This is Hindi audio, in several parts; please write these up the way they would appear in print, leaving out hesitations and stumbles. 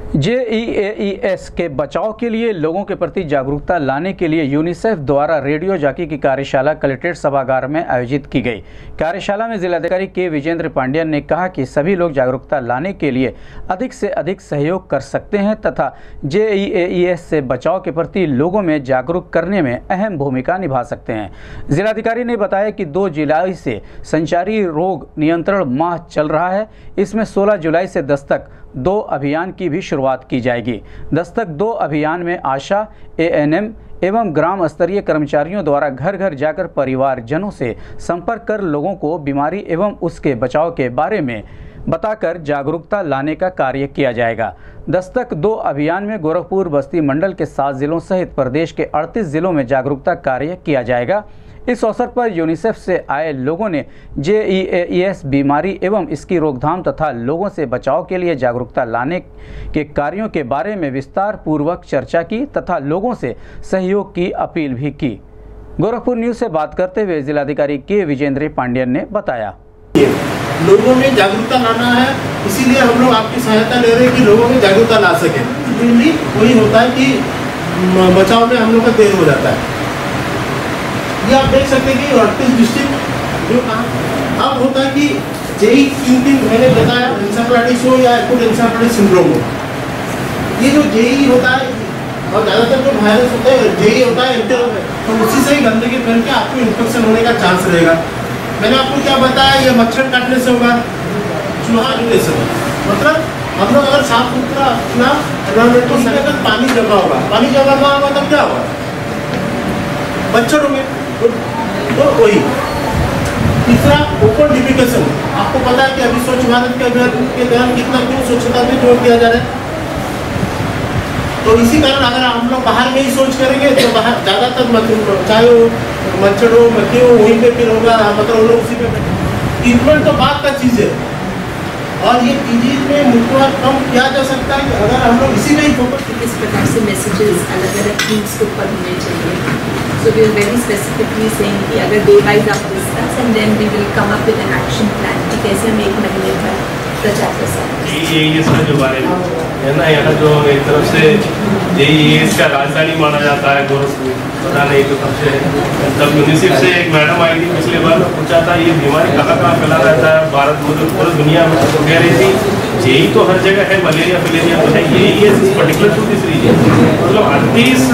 JEAES के बचाव के लिए लोगों के प्रति जागरूकता लाने के लिए यूनिसेफ द्वारा रेडियो जॉकी की कार्यशाला कलेक्ट्रेट सभागार में आयोजित की गई। कार्यशाला में जिलाधिकारी के विजेंद्र पांडियन ने कहा कि सभी लोग जागरूकता लाने के लिए अधिक से अधिक सहयोग कर सकते हैं तथा JEAES से बचाव के प्रति लोगों में जागरूक करने में अहम भूमिका निभा सकते हैं। जिलाधिकारी ने बताया कि 2 जुलाई से संचारी रोग नियंत्रण माह चल रहा है। इसमें 16 जुलाई से दस्तक 2 अभियान की भी शुरुआत की जाएगी। दस्तक 2 अभियान में आशा, ANM एवं ग्राम स्तरीय कर्मचारियों द्वारा घर घर जाकर परिवारजनों से संपर्क कर लोगों को बीमारी एवं उसके बचाव के बारे में बताकर जागरूकता लाने का कार्य किया जाएगा। दस्तक 2 अभियान में गोरखपुर बस्ती मंडल के 7 जिलों सहित प्रदेश के 38 जिलों में जागरूकता कार्य किया जाएगा। इस अवसर पर यूनिसेफ से आए लोगों ने JEAES बीमारी एवं इसकी रोकथाम तथा लोगों से बचाव के लिए जागरूकता लाने के कार्यों के बारे में विस्तार पूर्वक चर्चा की तथा लोगों से सहयोग की अपील भी की। गोरखपुर न्यूज से बात करते हुए जिलाधिकारी के विजेंद्र पांडियन ने बताया, लोगों में जागरूकता लाना है, इसीलिए हम लोग आपकी सहायता ले रहे हैं कि लोगों में जागरूकता ला सके। वही होता है कि बचाव में हम लोग का देर हो जाता है। ये आप देख सकते हैं कि 38 डिस्ट्रिक्ट जो कहा अब होता है कि जेई 3 मैंने बताया एंसेफेलाइटिस हो या एक्यूट एंसेफेलाइटिस सिंड्रोम हो, ये जो जेई होता है और ज़्यादातर जो वायरस होता है जेई होता है तो उसी से ही गंदगी फैल के आपको इन्फेक्शन होने का चांस रहेगा। मैंने आपको क्या बताया, ये मच्छर काटने से होगा, चूहा काटने से होगा। मतलब हम लोग अगर साफ सुथरा अपना एनवायरमेंट को सही अगर पानी जमा होगा, पानी जमा ना होगा तब क्या होगा, मच्छर होंगे। तो वही तीसरा ओपन डिफिकेशन, आपको पता है कि अभी स्वच्छ भारत के अभियान के दौरान कितना क्यों स्वच्छता में जोर दिया जा रहा है। तो इसी कारण अगर हम लोग बाहर में ही सोच करेंगे तो बाहर ज़्यादातर चाहे वो मच्छर हो मक्खी हो वहीं पे फिर होगा, मतलब लोग उसी पे ट्रीटमेंट तो बात का चीज़ है। और ये डिजीज में मुकदमा कम किया जा सकता है कि अगर हम लोग इसी में ही फोकस। इस प्रकार से मैसेजेस अलग अलग टीम्स के ऊपर होने चाहिए। So we are very specifically saying कि अगर day wise आप discuss and then we will come up with an action plan कि कैसे हम 1 महीने तक प्रचार कर सकते हैं। JEAES का जो बारे में है ना, यहाँ जो एक तरफ से JEAES का राजधानी माना जाता है गोरखपुर, पता नहीं तो कब से तब यूनिसेफ से एक मैडम आई थी पिछले बार, पूछा था ये बीमारी कहाँ फैला रहता है भारत में, पूरी दुनिया में, तो कह रही थी जेई तो हर जगह है, मलेरिया फिलेरिया तो है, JEAES particular to this region. मतलब 38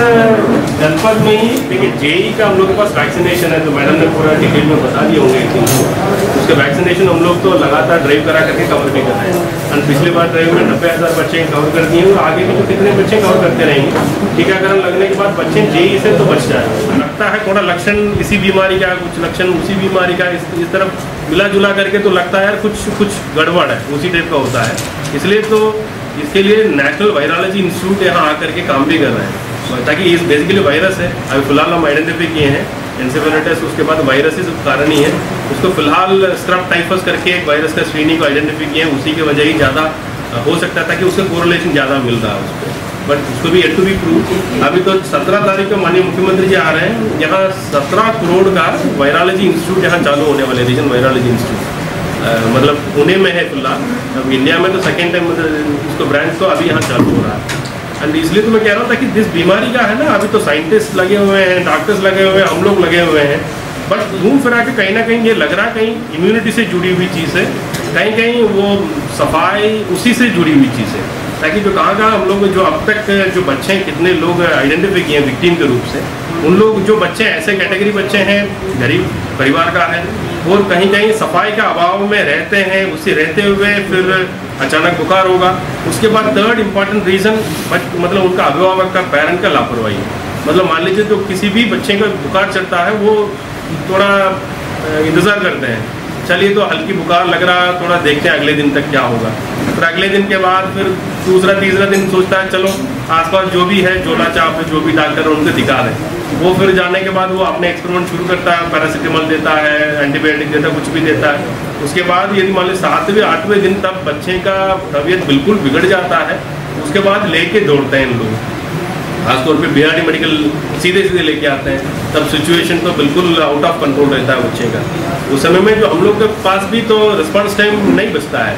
जनपद में ही, देखिए जेई का हम लोग के पास वैक्सीनेशन है, तो मैडम ने पूरा डिटेल में बता दिए होंगे। उसके वैक्सीनेशन हम लोग तो लगातार ड्राइव करा करके कवर भी कर रहे हैं। और पिछले बार ड्राइव में 90,000 बच्चे कवर कर दिए और आगे भी तो कितने बच्चे कवर करते रहेंगे। टीकाकरण लगने के बाद बच्चे जेई से तो बच जाए। लगता है थोड़ा लक्षण इसी बीमारी का, कुछ लक्षण उसी बीमारी का, इस तरफ मिला जुला करके तो लगता है यार कुछ गड़बड़ है, उसी टाइप का होता है। इसलिए तो इसके लिए नेशनल वायरोलॉजी इंस्टीट्यूट यहाँ आकर के काम भी कर रहे हैं, ताकि इस बेसिकली वायरस है, अभी फिलहाल हम आइडेंटिफाई किए हैं एंसेफेलाइटिस, उसके बाद वायरस इस कारण ही है। उसको फिलहाल स्क्रब टाइफस करके एक वायरस का स्क्रीनिंग को आइडेंटिफाई किए हैं, उसी की वजह ही ज़्यादा हो सकता था कि उसका कोरिलेशन ज़्यादा मिल रहा है उस पर, बट उसको भी येट टू बी प्रूव। अभी तो 17 तारीख को माननीय मुख्यमंत्री जी आ रहे हैं, यहाँ 17 करोड़ का वायरोलॉजी इंस्टीट्यूट यहाँ चालू होने वाले, रीजन वायरोलॉजी इंस्टीट्यूट, मतलब पुणे में है फिलहाल। अब इंडिया में तो सेकेंड टाइम उसको ब्रांच तो अभी यहाँ चालू हो रहा है। एंड इसलिए तो मैं कह रहा था कि जिस बीमारी का है ना, अभी तो साइंटिस्ट लगे हुए हैं, डॉक्टर्स लगे हुए हैं, हम लोग लगे हुए हैं, बट घूम फिरा के कहीं ना कहीं ये लग रहा है कहीं इम्यूनिटी से जुड़ी हुई चीज़ है, कहीं कहीं वो सफाई उसी से जुड़ी हुई चीज़ है। ताकि जो कहाँ हम लोग जो अब तक जो बच्चे हैं, कितने लोग आइडेंटिफाई किए हैं विक्टिम के रूप से, उन लोग जो बच्चे ऐसे कैटेगरी बच्चे हैं, गरीब परिवार का है और कहीं कहीं सफाई का अभाव में रहते हैं, उससे रहते हुए फिर अचानक बुखार होगा। उसके बाद 3rd इम्पॉर्टेंट रीज़न मतलब उनका अभिभावक का, पेरेंट का लापरवाही। मतलब मान लीजिए तो किसी भी बच्चे का बुखार चढ़ता है, वो थोड़ा इंतज़ार करते हैं, चलिए तो हल्की बुखार लग रहा है, थोड़ा देखते हैं अगले दिन तक क्या होगा। फिर अगले दिन के बाद फिर दूसरा तीसरा दिन सोचता है चलो आसपास जो भी है, जोला चाप है, जो भी डॉक्टर है उनको दिखा दें। वो फिर जाने के बाद वो अपने एक्सपेरिमेंट शुरू करता है, पैरासीटामोल देता है, एंटीबायोटिक देता है, कुछ भी देता है। उसके बाद यदि मान लीजिए 7वें 8वें दिन तब बच्चे का तबीयत बिल्कुल बिगड़ जाता है, उसके बाद लेके दौड़ते हैं इन लोग, खासतौर पे BRD मेडिकल सीधे लेके आते हैं, तब सिचुएशन तो बिल्कुल आउट ऑफ कंट्रोल रहता है बच्चे का। उस समय में जो हम लोग के पास भी तो रिस्पॉन्स टाइम नहीं बचता है,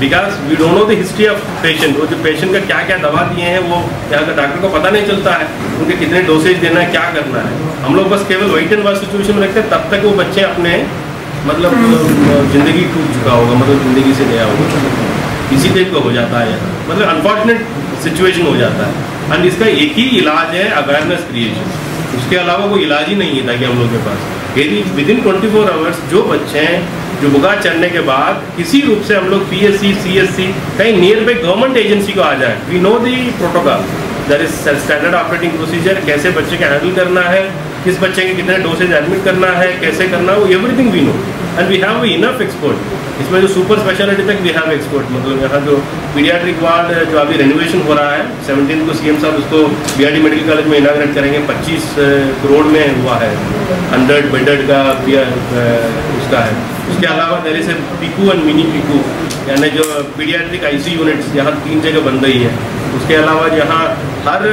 because we don't know the history of patient. वो जो पेशेंट का क्या क्या दवा दिए हैं वो यहाँ का डॉक्टर को पता नहीं चलता है, उनके कितने डोसेज देना है, क्या करना है। हम लोग बस केवल वेट एंड वॉच सिचुएशन में रखते हैं, तब तक वो बच्चे अपने मतलब ज़िंदगी टूट चुका होगा, मतलब ज़िंदगी से गया होगा, इसी टाइप का हो जाता है यहाँ, मतलब अनफॉर्चुनेट सिचुएशन हो जाता है। एंड इसका एक ही इलाज है अवेयरनेस क्रिएशन, उसके अलावा कोई इलाज ही नहीं है ताकि हम लोग के पास। यदि विदिन 24 आवर्स जो बच्चे हैं जो बुखार चढ़ने के बाद किसी रूप से हम लोग PSC CSC कहीं नियर बाई गवर्नमेंट एजेंसी को आ जाए, we know the protocol, there is standard operating procedure, कैसे बच्चे का हैंडल करना है, किस बच्चे के कितने डोसेज एडमिट करना है, कैसे करना है, वो everything we know and we have enough expert. इसमें जो सुपर स्पेशलिटी तक वी हैव एक्सपर्ट, मतलब यहाँ जो पीडियाट्रिक वार्ड जो अभी रेनोवेशन हो रहा है 17 को CM साहब उसको BRD मेडिकल कॉलेज में इनाग्रेट करेंगे, 25 करोड़ में हुआ है, 100 बेडेड का उसका है। उसके अलावा there is PICU and mini PICU, यानी जो पीडियाट्रिक ICU यूनिट्स यहाँ 3 जगह बन रही है। उसके अलावा यहाँ हर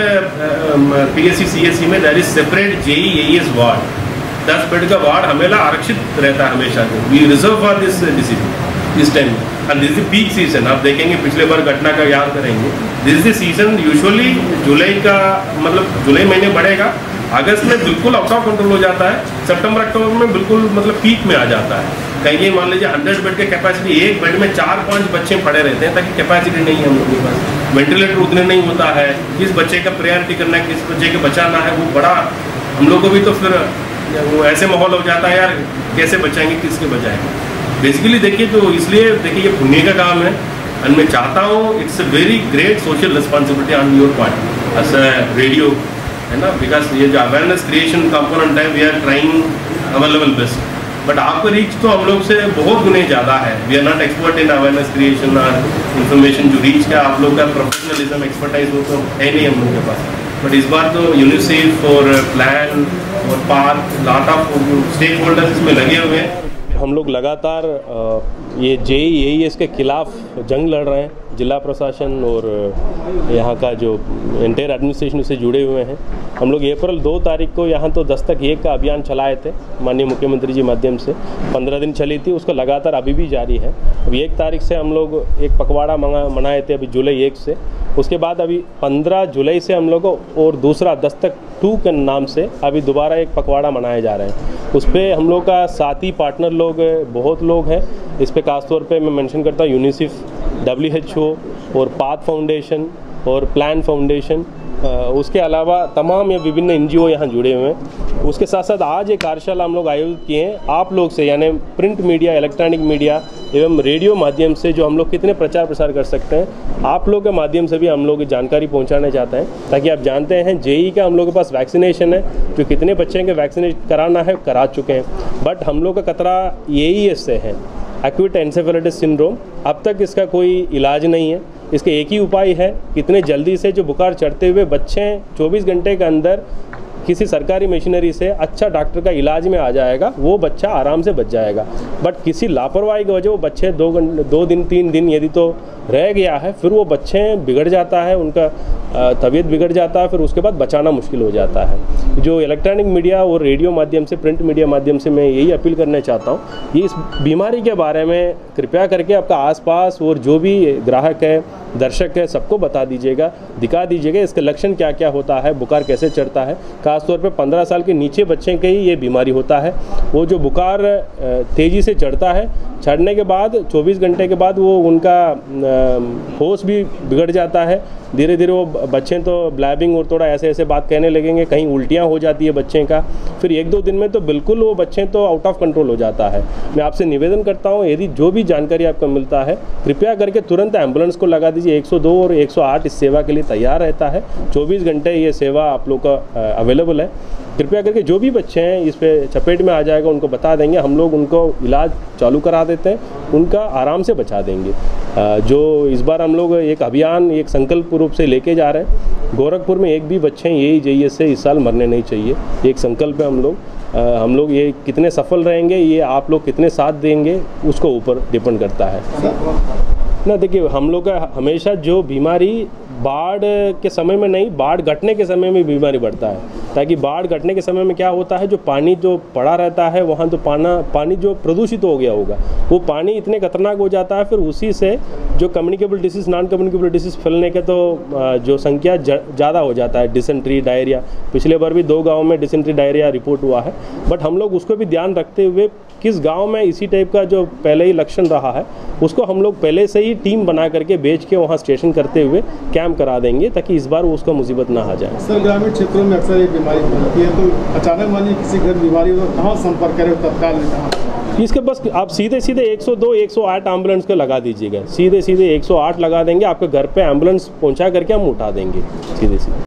PSC CSC में there is separate JE AES ward, 10 bed का वार्ड हमेशा आरक्षित रहता है हमेशा। We reserve for this disease इस time, and this is peak season. आप देखेंगे पिछले बार घटना का याद करेंगे, this is the season usually July का, मतलब जुलाई महीने बढ़ेगा, अगस्त में बिल्कुल आउट ऑफ कंट्रोल हो जाता है, सितंबर अक्टूबर में बिल्कुल मतलब पीक में आ जाता है। कहीं मान लीजिए 100 बेड के कैपेसिटी, एक बेड में 4-5 बच्चे पड़े रहते हैं, ताकि कैपेसिटी नहीं है हम लोगों के पास, वेंटिलेटर उतने नहीं होता है, किस बच्चे का प्रायोरिटी करना है, किस बच्चे को बचाना है, वो बड़ा हम लोग को भी तो फिर वो ऐसे माहौल हो जाता है यार, कैसे बचाएंगे, किसके बचाएंगे। बेसिकली देखिए तो इसलिए देखिए ये पुण्य का काम है, एंड मैं चाहता हूँ it's a very great social responsibility on your part as a radio, है ना, बिकॉज ये जो अवेयरनेस क्रिएशन कंपोनेंट है we are trying our level best, but आपका रीच तो हम लोग से बहुत गुने ज़्यादा है। We are not expert in awareness creation और इन्फॉर्मेशन जो रीच का आप लोग का प्रोफेशनलिज्म एक्सपर्टाइज वो तो है नहीं हम लोग के पास, बट इस बार तो यूनिसेफ और प्लान और Park lot of stakeholders इसमें लगे हुए हैं। हम लोग लगातार ये JE AES के खिलाफ जंग लड़ रहे हैं, जिला प्रशासन और यहाँ का जो एंटायर एडमिनिस्ट्रेशन से जुड़े हुए हैं। हम लोग अप्रैल 2 तारीख को यहाँ तो दस्तक 1 का अभियान चलाए थे माननीय मुख्यमंत्री जी माध्यम से, 15 दिन चली थी, उसको लगातार अभी भी जारी है। अभी 1 तारीख से हम लोग एक पखवाड़ा मनाए थे, अभी जुलाई 1 से, उसके बाद अभी 15 जुलाई से हम लोग और दूसरा दस्तक 2 के नाम से अभी दोबारा एक पखवाड़ा मनाए जा रहे हैं। उस पर हम लोग का साथी पार्टनर लोग बहुत लोग हैं, इस पर खासतौर पे मैं मेंशन करता हूँ यूनिसेफ, WHO और पाथ फाउंडेशन और प्लान फाउंडेशन, उसके अलावा तमाम ये विभिन्न NGO यहाँ जुड़े हुए हैं। उसके साथ साथ आज एक कार्यशाला हम लोग आयोजित किए हैं आप लोग से, यानी प्रिंट मीडिया, इलेक्ट्रॉनिक मीडिया एवं रेडियो माध्यम से जो हम लोग कितने प्रचार प्रसार कर सकते हैं, आप लोग के माध्यम से भी हम लोग जानकारी पहुंचाना चाहते हैं, ताकि आप जानते हैं JE का हम लोग के पास वैक्सीनेशन है, जो कितने बच्चे के वैक्सीनेट कराना है करा चुके हैं, बट हम लोग का खतरा AES से है, एक्यूट एन्सेफेलाइटिस सिंड्रोम। अब तक इसका कोई इलाज नहीं है, इसके एक ही उपाय है, कितने जल्दी से जो बुखार चढ़ते हुए बच्चे 24 घंटे के अंदर किसी सरकारी मशीनरी से अच्छा डॉक्टर का इलाज में आ जाएगा, वो बच्चा आराम से बच जाएगा। बट किसी लापरवाही की वजह वो बच्चे 2 दिन 3 दिन यदि तो रह गया है, फिर वो बच्चे बिगड़ जाता है, उनका तबीयत बिगड़ जाता है, फिर उसके बाद बचाना मुश्किल हो जाता है। जो इलेक्ट्रॉनिक मीडिया और रेडियो माध्यम से, प्रिंट मीडिया माध्यम से मैं यही अपील करना चाहता हूँ, ये इस बीमारी के बारे में कृपया करके आपका आसपास और जो भी ग्राहक है, दर्शक है, सबको बता दीजिएगा, दिखा दीजिएगा इसके लक्षण क्या क्या होता है, बुखार कैसे चढ़ता है। खासतौर पे 15 साल के नीचे बच्चे के ही ये बीमारी होता है। वो जो बुखार तेज़ी से चढ़ता है, चढ़ने के बाद 24 घंटे के बाद वो उनका होश भी बिगड़ जाता है, धीरे धीरे वो बच्चे तो ब्लैबिंग और थोड़ा ऐसे ऐसे बात कहने लगेंगे, कहीं उल्टियाँ हो जाती है बच्चे का, फिर 1-2 दिन में तो बिल्कुल वो बच्चे तो आउट ऑफ कंट्रोल हो जाता है। मैं आपसे निवेदन करता हूँ, यदि जो भी जानकारी आपको मिलता है कृपया करके तुरंत एम्बुलेंस को लगा दीजिए। 102 और 108 इस सेवा के लिए तैयार रहता है, 24 घंटे ये सेवा आप लोग का अवेलेबल है। कृपया करके जो भी बच्चे हैं इस पे चपेट में आ जाएगा उनको बता देंगे, हम लोग उनको इलाज चालू करा देते हैं, उनका आराम से बचा देंगे। जो इस बार हम लोग एक अभियान, एक संकल्प रूप से लेके जा रहे हैं, गोरखपुर में एक भी बच्चे यही JES से इस साल मरने नहीं चाहिए, एक संकल्प है हम लोग ये कितने सफल रहेंगे, ये आप लोग कितने साथ देंगे, उसको ऊपर डिपेंड करता है ना। देखिए हम लोग का हमेशा जो बीमारी बाढ़ के समय में नहीं, बाढ़ घटने के समय में बीमारी बढ़ता है। ताकि बाढ़ घटने के समय में क्या होता है, जो पानी जो पड़ा रहता है वहाँ तो पानी जो प्रदूषित हो गया होगा, वो पानी इतने खतरनाक हो जाता है, फिर उसी से जो communicable disease, non communicable disease फैलने के तो जो संख्या ज़्यादा हो जाता है। डिसेंट्री, डायरिया, पिछले बार भी 2 गाँव में डिसेंट्री डायरिया रिपोर्ट हुआ है। बट हम लोग उसको भी ध्यान रखते हुए किस गांव में इसी टाइप का जो पहले ही लक्षण रहा है उसको हम लोग पहले से ही टीम बना करके भेज के वहाँ स्टेशन करते हुए कैंप करा देंगे, ताकि इस बार उसको मुसीबत ना आ जाए। सर, ग्रामीण क्षेत्रों में अक्सर ये बीमारी फैलती है, तो अचानक मान किसी घर बीमारी हो तो कहाँ संपर्क करें तत्काल में? कहाँ इसके बस आप सीधे 102, 108 एम्बुलेंस को लगा दीजिएगा, सीधे 108 लगा देंगे, आपके घर पे एम्बुलेंस पहुँचा करके हम उठा देंगे सीधे।